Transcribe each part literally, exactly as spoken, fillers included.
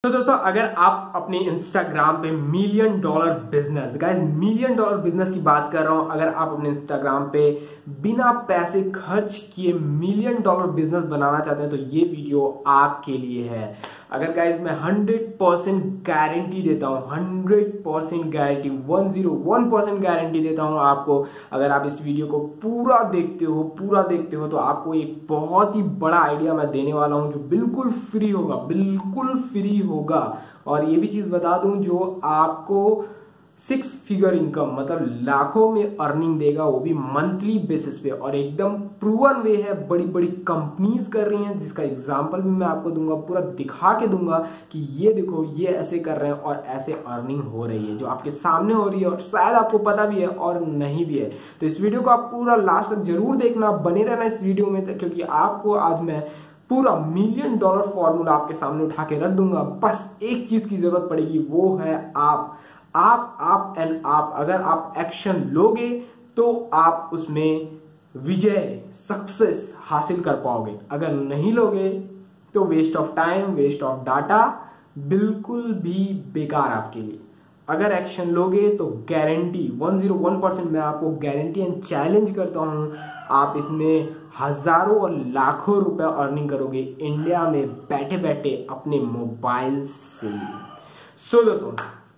तो दोस्तों अगर आप अपने इंस्टाग्राम पे million dollar business, guys million dollar business की बात कर रहा हूं, अगर आप अपने इंस्टाग्राम पे बिना पैसे खर्च किए मिलियन डॉलर बिजनेस बनाना चाहते हैं तो ये वीडियो आपके लिए है। अगर गाइस मैं हंड्रेड परसेंट गारंटी देता हूं, hundred percent guarantee, one zero one percent guarantee देता हूं आपको, अगर आप इस वीडियो को पूरा देखते हो पूरा देखते हो तो आपको एक बहुत ही बड़ा आइडिया मैं देने वाला हूं जो बिल्कुल फ्री होगा, बिल्कुल फ्री होगा। और ये भी चीज बता दूं जो आपको सिक्स फिगर इनकम मतलब लाखों में अर्निंग देगा, वो भी मंथली बेसिस पे, और एकदम प्रूवन वे है, बड़ी बड़ी कंपनीज कर रही हैं जिसका एग्जांपल भी मैं आपको दूंगा, पूरा दिखा के दूंगा कि ये देखो ये ऐसे कर रहे हैं और ऐसे अर्निंग हो रही है जो आपके सामने हो रही है और शायद आपको पता भी है और नहीं भी है। तो इस वीडियो को आप पूरा लास्ट तक जरूर देखना, बने रहना इस वीडियो में, क्योंकि आपको आज मैं पूरा मिलियन डॉलर फॉर्मूला आपके सामने उठा के रख दूंगा। बस एक चीज की जरूरत पड़ेगी, वो है आप आप आप एंड आप। अगर आप एक्शन लोगे तो आप उसमें विजय, सक्सेस हासिल कर पाओगे। अगर नहीं लोगे तो waste of time, waste of data, बिल्कुल भी बेकार आपके लिए। अगर एक्शन लोगे तो guarantee one zero one percent मैं आपको गारंटी एंड चैलेंज करता हूं, आप इसमें हजारों और लाखों रुपए अर्निंग करोगे इंडिया में बैठे बैठे अपने मोबाइल से। सो दोस्तों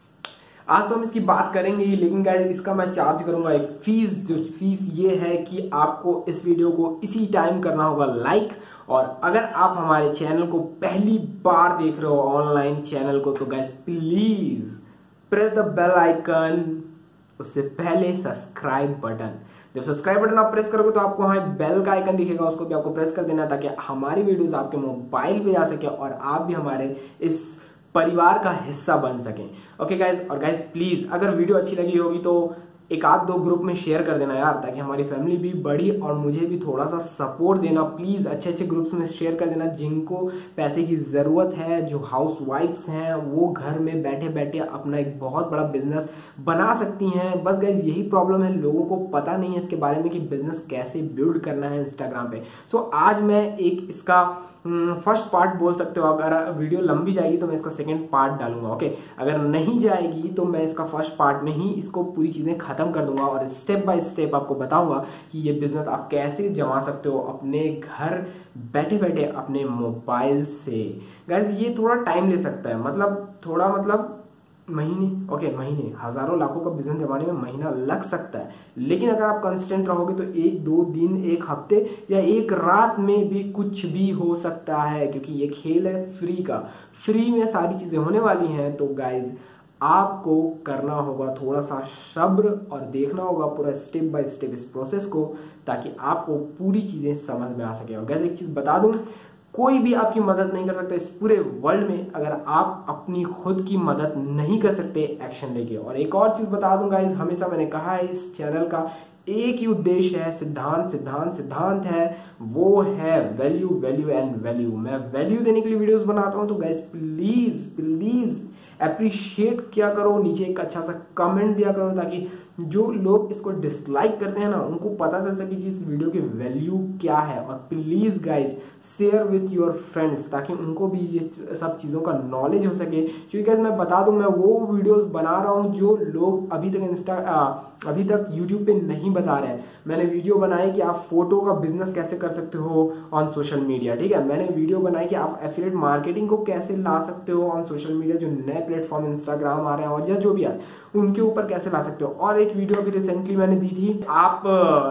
आज तो हम इसकी बात करेंगे ही, लेकिन गाइस इसका मैं चार्ज करूंगा एक फीस। जो फीस ये है कि आपको इस वीडियो को इसी टाइम करना होगा लाइक, और अगर आप हमारे चैनल को पहली बार देख रहे हो ऑनलाइन चैनल को, तो guys please press the bell icon, उससे पहले सब्सक्राइब बटन। जब सब्सक्राइब बटन आप प्रेस करोगे तो आपको वहां एक बेल का आइकन दिखेगा, उसको भी आपको प्रेस कर देना ताकि हमारी वीडियोस आपके मोबाइल पे जा सके और आप भी हमारे इस परिवार का हिस्सा बन सकें। ओके गाइज, और गाइज प्लीज अगर वीडियो अच्छी लगी होगी तो एक आध दो ग्रुप में शेयर कर देना यार, ताकि हमारी फैमिली भी बढ़ी और मुझे भी थोड़ा सा सपोर्ट देना। प्लीज अच्छे अच्छे ग्रुप्स में शेयर कर देना जिनको पैसे की जरूरत है, जो हाउस वाइफ्स हैं वो घर में बैठे बैठे अपना एक बहुत बड़ा बिजनेस बना सकती हैं। बस गाइज यही प्रॉब्लम है, लोगों को पता नहीं है इसके बारे में कि बिजनेस कैसे बिल्ड करना है इंस्टाग्राम पे। सो so, आज मैं एक इसका फर्स्ट पार्ट बोल सकते हो, अगर वीडियो लंबी जाएगी तो मैं इसका सेकंड पार्ट डालूंगा। ओके, अगर नहीं जाएगी तो मैं इसका फर्स्ट पार्ट में ही इसको पूरी चीजें खत्म कर दूंगा और स्टेप बाय स्टेप आपको बताऊंगा कि ये बिजनेस आप कैसे जमा सकते हो अपने घर बैठे बैठे अपने मोबाइल से। गाइस ये थोड़ा टाइम ले सकता है, मतलब थोड़ा मतलब महीने, ओके okay, महीने, हजारों लाखों का बिजनेस जमाने में महीना लग सकता है, लेकिन अगर आप कंसिस्टेंट रहोगे तो एक दो दिन, एक हफ्ते या एक रात में भी कुछ भी हो सकता है, क्योंकि ये खेल है फ्री का, फ्री में सारी चीजें होने वाली हैं। तो गाइज आपको करना होगा थोड़ा सा सब्र और देखना होगा पूरा स्टेप बाय स्टेप इस प्रोसेस को, ताकि आपको पूरी चीजें समझ में आ सके। और गाइज एक चीज बता दूं, कोई भी आपकी मदद नहीं कर सकता इस पूरे वर्ल्ड में अगर आप अपनी खुद की मदद नहीं कर सकते एक्शन लेके। और एक और चीज बता दूं गाइस, हमेशा मैंने कहा है इस चैनल का एक ही उद्देश्य है, सिद्धांत सिद्धांत सिद्धांत है, वो है वैल्यू वैल्यू एंड वैल्यू। मैं वैल्यू देने के लिए वीडियोस बनाता हूं, तो गाइस प्लीज प्लीज अप्रिशिएट किया करो, नीचे एक अच्छा सा कमेंट दिया करो ताकि जो लोग इसको डिसलाइक करते हैं ना उनको पता चल सके कि इस वीडियो की वैल्यू क्या है। और please guys share with your friends ताकि उनको भी ये सब चीज़ों का नॉलेज हो सके, क्योंकि गाइज मैं बता दूं मैं वो वीडियोस बना रहा हूं जो लोग अभी तक इंस्टा अभी तक यूट्यूब पे नहीं बता रहे हैं। मैंने वीडियो बनाई कि आप फोटो का बिजनेस कैसे कर सकते हो ऑन सोशल मीडिया, ठीक है। मैंने वीडियो बनाई कि आप एफिलिएट मार्केटिंग को कैसे ला सकते हो ऑन सोशल मीडिया, जो नए प्लेटफॉर्म इंस्टाग्राम आ रहे हैं और या जो भी आ उनके ऊपर कैसे ला सकते हो। और एक वीडियो अभी रिसेंटली मैंने दी थी, आप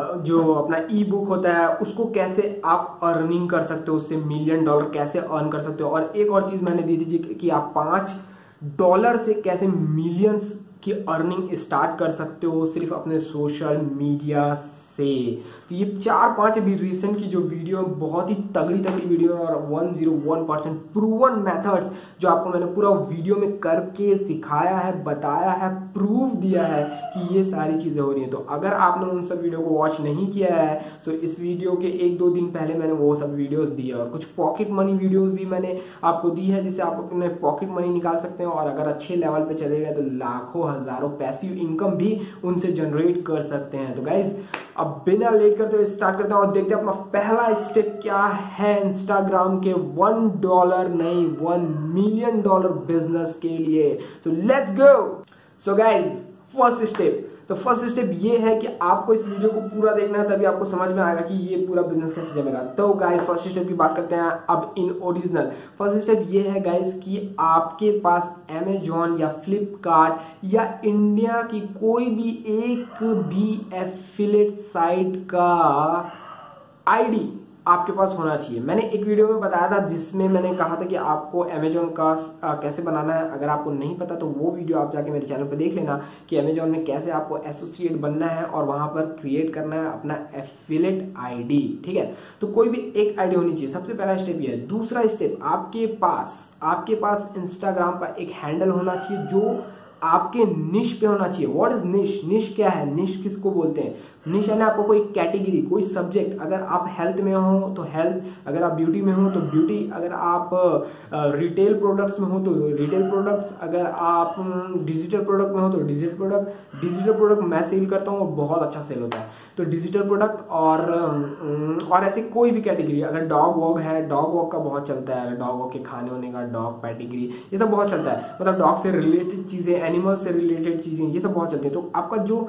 जो अपना ई बुक होता है उसको कैसे आप अर्निंग कर सकते हो, उससे मिलियन डॉलर कैसे अर्न कर सकते हो। और एक और चीज मैंने दी थी कि आप पांच डॉलर से कैसे मिलियंस की अर्निंग स्टार्ट कर सकते हो सिर्फ अपने सोशल मीडिया से। तो ये चार पांच अभी रिसेंट की जो वीडियो बहुत ही तगड़ी तगड़ी वीडियो है और one zero one percent proven methods जो आपको मैंने पूरा वीडियो में करके सिखाया है, बताया है, प्रूफ दिया है कि ये सारी चीजें हो रही हैं। तो अगर आपने उन सब वीडियो को वॉच नहीं किया है तो इस वीडियो के एक दो दिन पहले मैंने वो सब वीडियोस दिए और कुछ पॉकेट मनी वीडियोस भी मैंने आपको दी है जिससे आप अपने पॉकेट मनी निकाल सकते हैं और अगर अच्छे लेवल पे चले गए तो लाखों हजारों पैसिव इनकम भी उनसे जनरेट कर सकते हैं। तो गाइज अब बिना लेट करते हुए स्टार्ट करते हैं और देखते हैं अपना पहला स्टेप क्या है इंस्टाग्राम के वन डॉलर नहीं वन मिलियन डॉलर बिजनेस के लिए। तो let's go. So guys first step, तो फर्स्ट स्टेप ये है कि आपको इस वीडियो को पूरा देखना है, तभी आपको समझ में आएगा कि ये पूरा बिजनेस कैसे चलेगा। तो गाइस फर्स्ट स्टेप की बात करते हैं अब इन ओरिजिनल। फर्स्ट स्टेप ये है गाइस कि आपके पास अमेजॉन या फ्लिपकार्ट या इंडिया की कोई भी एक भी एफिलिएट साइट का आईडी आपके पास होना चाहिए। मैंने एक वीडियो में बताया था जिसमें मैंने कहा था कि आपको अमेजॉन का आ, कैसे बनाना है। अगर आपको नहीं पता तो वो वीडियो आप जाके मेरे चैनल पर देख लेना कि अमेजॉन में कैसे आपको एसोसिएट बनना है और वहां पर क्रिएट करना है अपना एफिलिएट आईडी। ठीक है, तो कोई भी एक आईडी होनी चाहिए। सबसे पहला स्टेप ये है। दूसरा स्टेप, आपके पास आपके पास इंस्टाग्राम का एक हैंडल होना चाहिए जो आपके निश पे होना चाहिए। व्हाट इज निश? निश क्या है? निश किसको बोलते हैं? निश है ना आपको कोई कैटेगरी, कोई सब्जेक्ट। अगर आप हेल्थ में हो तो हेल्थ, अगर आप ब्यूटी में हो तो ब्यूटी, अगर आप रिटेल प्रोडक्ट्स में हो तो रिटेल प्रोडक्ट्स, अगर आप डिजिटल प्रोडक्ट में हो तो डिजिटल प्रोडक्ट। डिजिटल प्रोडक्ट मैं सेल करता हूँ, बहुत अच्छा सेल होता है, तो डिजिटल प्रोडक्ट। और और ऐसी कोई भी कैटेगरी, अगर डॉग वॉग है, डॉग वॉग का बहुत चलता है, डॉग वॉग के खाने होने का, डॉग कैटेगरी, ये सब बहुत चलता है। मतलब डॉग से रिलेटेड चीजें, एनिमल से रिलेटेड चीजें, ये सब बहुत चलती है। तो आपका जो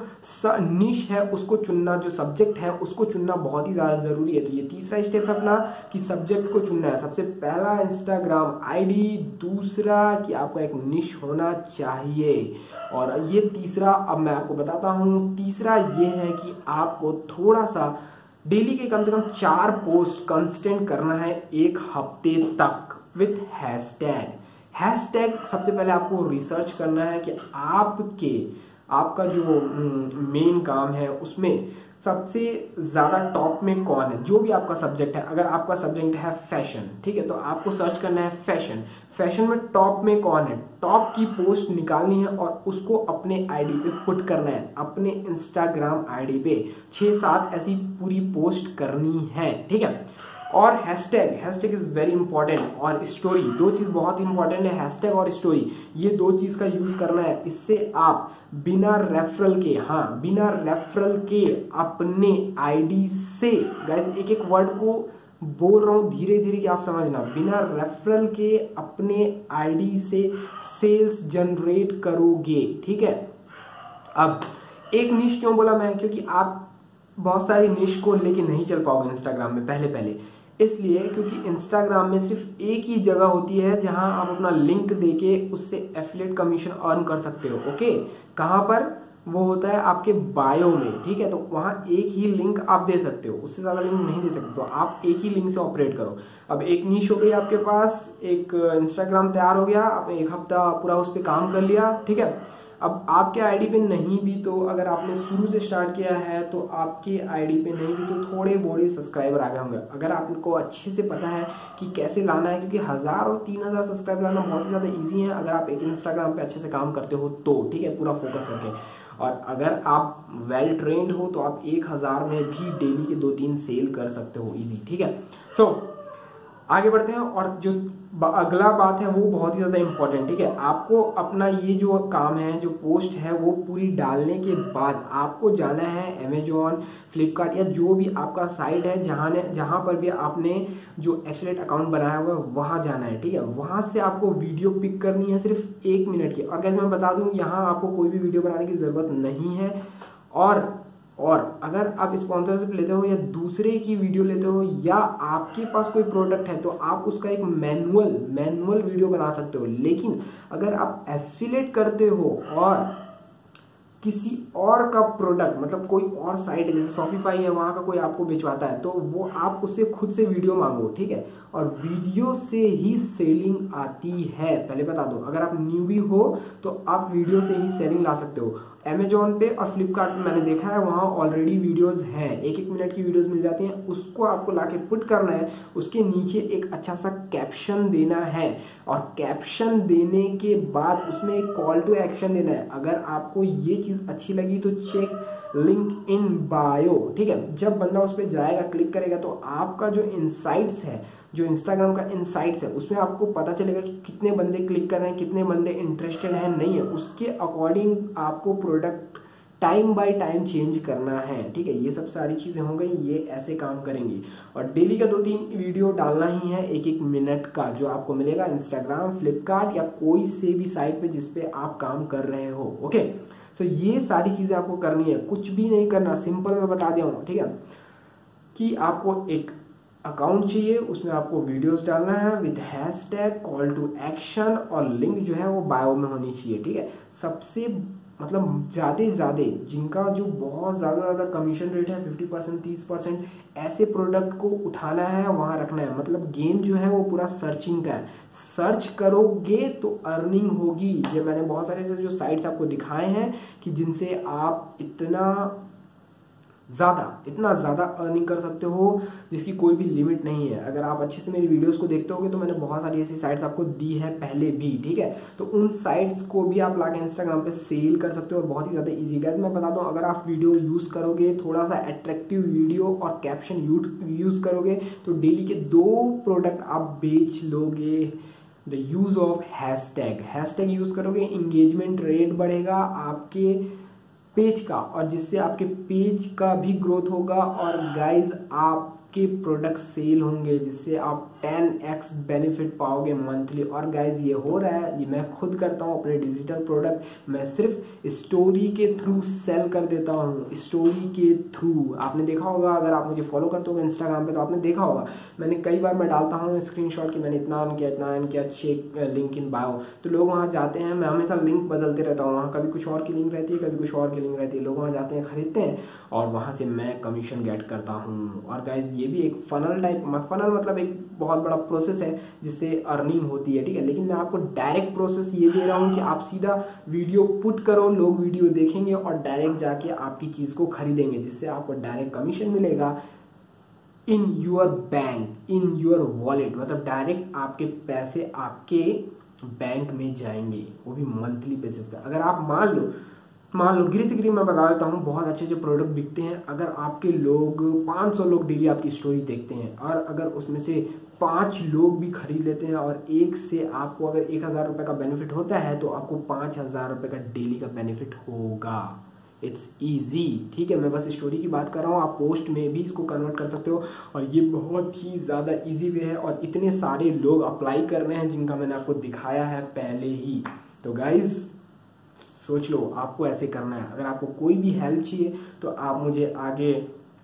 निश है उसको चुनना, जो सब्जेक्ट है उसको चुनना बहुत ही ज्यादा जरूरी है। तो ये तीसरा स्टेप है अपना कि सब्जेक्ट को चुनना है। सबसे पहला इंस्टाग्राम आईडी, दूसरा कि आपका एक निश होना चाहिए, और ये तीसरा अब मैं आपको बताता हूं। तीसरा ये है कि आपको थोड़ा सा डेली के कम से कम चार पोस्ट कंसिस्टेंट करना है एक हफ्ते तक विथ हैशटैग। हैशटैग सबसे पहले आपको रिसर्च करना है कि आपके आपका जो मेन काम है उसमें सबसे ज्यादा टॉप में कौन है, जो भी आपका सब्जेक्ट है। अगर आपका सब्जेक्ट है फैशन, ठीक है, तो आपको सर्च करना है फैशन। फैशन में टॉप में कौन है, टॉप की पोस्ट निकालनी है और उसको अपने आईडी पे पुट करना है, अपने इंस्टाग्राम आईडी पे छह सात ऐसी पूरी पोस्ट करनी है। ठीक है, और hashtag, hashtag is very important, और स्टोरी, दो चीज बहुत इंपॉर्टेंट है, हैशटैग और स्टोरी। ये दो चीज का यूज करना है। इससे आप बिना रेफरल के, हाँ बिना रेफरल के अपने आईडी से, गाइस एक एक वर्ड को बोल रहा हूं धीरे धीरे कि आप समझना, बिना रेफरल के अपने आईडी से सेल्स जनरेट करोगे। ठीक है, अब एक निश क्यों बोला मैं, क्योंकि आप बहुत सारी निश को लेके नहीं चल पाओगे इंस्टाग्राम में पहले पहले, इसलिए क्योंकि इंस्टाग्राम में सिर्फ एक ही जगह होती है जहां आप अपना लिंक देके उससे एफिलिएट कमीशन अर्न कर सकते हो। ओके, कहां पर? वो होता है आपके बायो में। ठीक है, तो वहां एक ही लिंक आप दे सकते हो, उससे ज्यादा लिंक नहीं दे सकते, तो आप एक ही लिंक से ऑपरेट करो। अब एक नीश हो गई आपके पास, एक इंस्टाग्राम तैयार हो गया, आपने एक हफ्ता पूरा उस पर काम कर लिया। ठीक है, अब आपके आईडी पे नहीं भी तो, अगर आपने शुरू से स्टार्ट किया है तो आपके आईडी पे नहीं भी तो थोड़े बोड़े सब्सक्राइबर आ गए होंगे। अगर आपको अच्छे से पता है कि कैसे लाना है, क्योंकि हजार और तीन हजार सब्सक्राइबर लाना बहुत ही ज्यादा इजी है अगर आप एक इंस्टाग्राम पे अच्छे से काम करते हो तो। ठीक है, पूरा फोकस करके। और अगर आप वेल ट्रेंड हो तो आप एक हजार में भी डेली के दो तीन सेल कर सकते हो इजी। ठीक है, सो so, आगे बढ़ते हैं, और जो अगला बात है वो बहुत ही ज्यादा इंपॉर्टेंट। ठीक है, आपको अपना ये जो काम है, जो पोस्ट है, वो पूरी डालने के बाद आपको जाना है अमेजॉन, फ्लिपकार्ट या जो भी आपका साइट है जहां ने जहां पर भी आपने जो एफिलिएट अकाउंट बनाया हुआ है वहां जाना है। ठीक है, वहां से आपको वीडियो पिक करनी है सिर्फ एक मिनट की। और कैसे मैं बता दूं, यहाँ आपको कोई भी वीडियो बनाने की जरूरत नहीं है। और और अगर आप स्पॉन्सरशिप लेते हो या दूसरे की वीडियो लेते हो या आपके पास कोई प्रोडक्ट है तो आप उसका एक मैनुअल मैनुअल वीडियो बना सकते हो। लेकिन अगर आप एफिलिएट करते हो और किसी और का प्रोडक्ट, मतलब कोई और साइट है जैसे शॉपिफाई है, वहां का कोई आपको बेचवाता है तो वो आप उससे खुद से वीडियो मांगो। ठीक है, और वीडियो से ही सेलिंग आती है, पहले बता दो। अगर आप न्यूबी हो तो आप वीडियो से ही सेलिंग ला सकते हो। अमेजॉन पे और फ्लिपकार्ट पे मैंने देखा है वहां ऑलरेडी वीडियोस हैं, एक एक मिनट की वीडियोस मिल जाती हैं, उसको आपको लाके पुट करना है, उसके नीचे एक अच्छा सा कैप्शन देना है और कैप्शन देने के बाद उसमें एक कॉल टू एक्शन देना है। अगर आपको ये चीज अच्छी लगी तो चेक लिंक इन बायो। ठीक है, जब बंदा उस पर जाएगा, क्लिक करेगा तो आपका जो इनसाइट्स है, जो इंस्टाग्राम का इनसाइट्स है, उसमें आपको पता चलेगा कि कितने बंदे क्लिक कर रहे हैं, कितने बंदे इंटरेस्टेड हैं, नहीं है। उसके अकॉर्डिंग आपको product time by time change करना है, ठीक है। ये सब सारी चीजें हो गई, ये ऐसे काम करेंगी। और डेली का दो तीन वीडियो डालना ही है, एक एक मिनट का, जो आपको मिलेगा इंस्टाग्राम, फ्लिपकार्ट या कोई से भी साइट पे जिसपे आप काम कर रहे हो, ओके। तो ये सारी चीजें आपको करनी है, कुछ भी नहीं करना, सिंपल मैं बता दिया हूँ, ठीक है। कि आपको एक अकाउंट चाहिए, उसमें आपको वीडियोस डालना है with hashtag, call to action, और लिंक जो है वो बायो में होनी चाहिए, ठीक है। सबसे मतलब ज़्यादा ज़्यादा जिनका जो बहुत ज़्यादा ज़्यादा कमीशन रेट है फिफ्टी परसेंट तीस परसेंट, ऐसे प्रोडक्ट को उठाना है, वहाँ रखना है। मतलब गेम जो है वो पूरा सर्चिंग का है, सर्च करोगे तो अर्निंग होगी। ये मैंने बहुत सारे ऐसे जो साइट्स आपको दिखाए हैं कि जिनसे आप इतना ज़्यादा इतना ज़्यादा अर्निंग कर सकते हो जिसकी कोई भी लिमिट नहीं है। अगर आप अच्छे से मेरी वीडियोस को देखते होगे तो मैंने बहुत सारी ऐसी साइट्स आपको दी है पहले भी, ठीक है। तो उन साइट्स को भी आप लाके इंस्टाग्राम पे सेल कर सकते हो, और बहुत ही ज़्यादा इजी। गाइस मैं बता दूं, अगर आप वीडियो यूज़ करोगे, थोड़ा सा अट्रैक्टिव वीडियो और कैप्शन यूज़ करोगे, तो डेली के दो प्रोडक्ट आप बेच लोगे। The use of hashtag, hashtag use करोगे, इंगेजमेंट रेट बढ़ेगा आपके पेज का, और जिससे आपके पेज का भी ग्रोथ होगा, और गाइज आपके प्रोडक्ट सेल होंगे, जिससे आप टेन एक्स बेनिफिट पाओगे मंथली। और गाइज ये हो रहा है, ये मैं खुद करता हूँ अपने डिजिटल प्रोडक्ट, मैं सिर्फ स्टोरी के थ्रू सेल कर देता हूँ, स्टोरी के थ्रू। आपने देखा होगा, अगर आप मुझे फॉलो करते हो इंस्टाग्राम पे तो आपने देखा होगा, मैंने कई बार मैं डालता हूँ स्क्रीनशॉट कि मैंने इतना अर्न किया इतना अर्न किया, चेक लिंक इन बायो, तो लोग वहाँ जाते हैं। मैं हमेशा लिंक बदलते रहता हूँ, वहाँ कभी कुछ और की लिंक रहती है, कभी कुछ और की लिंक रहती है, लोग वहाँ जाते हैं, खरीदते हैं, और वहाँ से मैं कमीशन गेट करता हूँ। और गाइज ये भी एक फनल टाइप, फनल मतलब एक बहुत बड़ा प्रोसेस है जिससे अर्निंग होती है, ठीक है। लेकिन मैं आपको डायरेक्ट प्रोसेस ये दे रहा हूँ कि आप सीधा वीडियो पुट करो, लोग वीडियो देखेंगे और डायरेक्ट जाके आपकी चीज को खरीदेंगे, जिससे आपको डायरेक्ट कमीशन मिलेगा in your bank, in your wallet. मतलब डायरेक्ट आपके पैसे आपके बैंक में जाएंगे, वो भी मंथली बेसिस पे। अगर आप मान लो मान लो गिरी से गिरी मैं बता देता हूँ, बहुत अच्छे अच्छे प्रोडक्ट बिकते हैं। अगर आपके लोग पाँच सौ लोग डेली आपकी स्टोरी देखते हैं, और अगर उसमें से पाँच लोग भी खरीद लेते हैं, और एक से आपको अगर एक हज़ार रुपये का बेनिफिट होता है, तो आपको पाँच हज़ार रुपये का डेली का बेनिफिट होगा। इट्स ईजी, ठीक है। मैं बस स्टोरी की बात कर रहा हूँ, आप पोस्ट में भी इसको कन्वर्ट कर सकते हो, और ये बहुत ही ज़्यादा ईजी वे है, और इतने सारे लोग अप्लाई कर रहे हैं जिनका मैंने आपको दिखाया है पहले ही। तो गाइज सोच लो, आपको ऐसे करना है। अगर आपको कोई भी हेल्प चाहिए तो आप मुझे आगे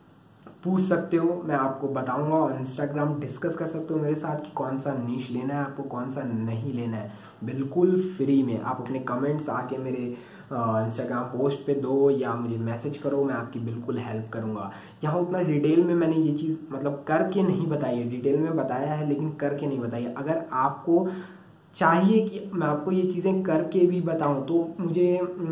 पूछ सकते हो, मैं आपको बताऊंगा, और इंस्टाग्राम डिस्कस कर सकते हो मेरे साथ कि कौन सा नीश लेना है आपको, कौन सा नहीं लेना है, बिल्कुल फ्री में। आप अपने कमेंट्स आके मेरे इंस्टाग्राम पोस्ट पे दो, या मुझे मैसेज करो, मैं आपकी बिल्कुल हेल्प करूंगा। यहाँ उतना डिटेल में मैंने ये चीज़ मतलब करके नहीं बताई है, डिटेल में बताया है लेकिन करके नहीं बताई है। अगर आपको चाहिए कि मैं आपको ये चीज़ें करके भी बताऊं, तो मुझे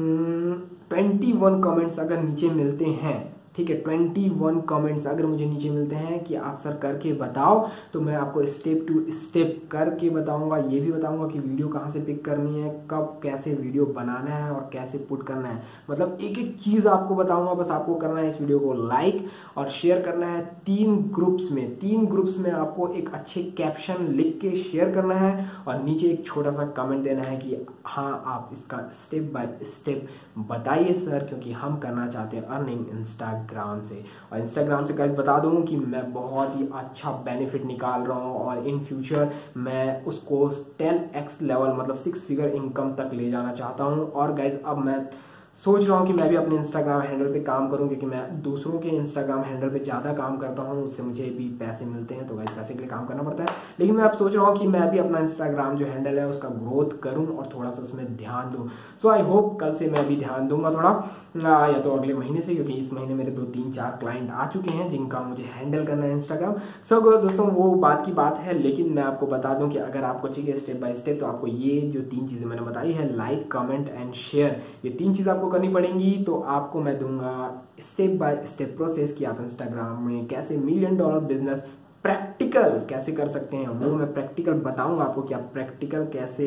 ट्वेंटी वन कमेंट्स अगर नीचे मिलते हैं, ठीक है, ट्वेंटी वन कमेंट्स अगर मुझे नीचे मिलते हैं कि आप सर करके बताओ, तो मैं आपको स्टेप टू स्टेप करके बताऊंगा। ये भी बताऊंगा कि वीडियो कहाँ से पिक करनी है, कब कैसे वीडियो बनाना है और कैसे पुट करना है। मतलब एक एक चीज़ आपको बताऊंगा। बस आपको करना है इस वीडियो को लाइक और शेयर करना है तीन ग्रुप्स में। तीन ग्रुप्स में आपको एक अच्छे कैप्शन लिख के शेयर करना है, और नीचे एक छोटा सा कमेंट देना है कि हाँ आप इसका स्टेप बाय स्टेप बताइए सर, क्योंकि हम करना चाहते हैं अर्निंग इंस्टाग्राम से। और इंस्टाग्राम से गाइस बता दूं कि मैं बहुत ही अच्छा बेनिफिट निकाल रहा हूं, और इन फ्यूचर मैं उसको टेन एक्स लेवल मतलब सिक्स फिगर इनकम तक ले जाना चाहता हूं। और गाइस अब मैं सोच रहा हूँ कि मैं भी अपने इंस्टाग्राम हैंडल पे काम करूँ, क्योंकि मैं दूसरों के इंस्टाग्राम हैंडल पे ज़्यादा काम करता हूँ, उससे मुझे भी पैसे मिलते हैं, तो गाइस पैसे के लिए काम करना पड़ता है। लेकिन मैं अब सोच रहा हूँ कि मैं भी अपना इंस्टाग्राम जो हैंडल है उसका ग्रोथ करूँ और थोड़ा सा उसमें ध्यान दूँ। सो आई होप कल से मैं भी ध्यान दूंगा थोड़ा, आ, या तो अगले महीने से, क्योंकि इस महीने मेरे दो तीन चार क्लाइंट आ चुके हैं जिनका मुझे हैंडल करना है इंस्टाग्राम। सो दोस्तों वो बात की बात है, लेकिन मैं आपको बता दूं कि अगर आपको चाहिए स्टेप बाय स्टेप, तो आपको ये जो तीन चीज़ें मैंने बताई है, लाइक कमेंट एंड शेयर, ये तीन चीज़ आपको करनी पड़ेंगी। तो आपको मैं दूंगा स्टेप बाय स्टेप प्रोसेस कि आप इंस्टाग्राम में कैसे मिलियन डॉलर बिजनेस प्रैक्टिकल कैसे कर सकते हैं, वो मैं प्रैक्टिकल बताऊंगा आपको कि आप प्रैक्टिकल कैसे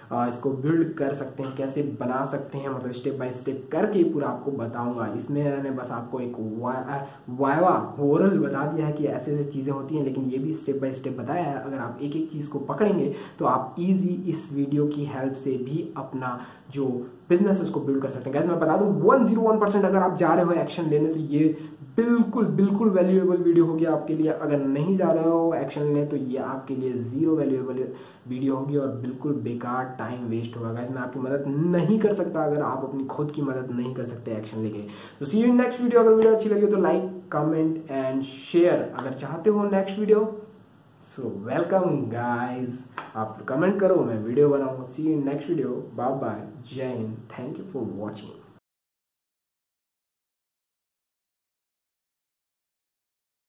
इसको बिल्ड कर सकते हैं, कैसे बना सकते हैं, मतलब स्टेप बाय स्टेप करके पूरा आपको बताऊंगा। इसमें मैंने बस आपको एक वाइवा ओरल बता दिया है कि ऐसे ऐसे चीज़ें होती हैं, लेकिन ये भी स्टेप बाय स्टेप बताया है। अगर आप एक एक चीज़ को पकड़ेंगे तो आप इजी इस वीडियो की हेल्प से भी अपना जो बिजनेस उसको बिल्ड कर सकते हैं। गाइस मैं बता दूं वन जीरो वन परसेंट अगर आप जा रहे हो एक्शन लेने तो ये बिल्कुल बिल्कुल वैल्यूएबल वीडियो होगी आपके लिए। अगर नहीं जा रहे हो एक्शन लेने तो ये आपके लिए जीरो वैल्यूएबल वीडियो होगी और बिल्कुल बेकार टाइम वेस्ट होगा। गाइस मैं आपकी मदद नहीं कर सकता अगर आप अपनी खुद की मदद नहीं कर सकते एक्शन लेके। तो see you in next video. अगर वीडियो अच्छी लगी हो तो लाइक कमेंट एंड शेयर अगर चाहते हो next video. So welcome guys, आप कमेंट करो मैं वीडियो बनाऊंगा। See you in next video. Bye bye, जय हिंद, थैंक यू फॉर वॉचिंग।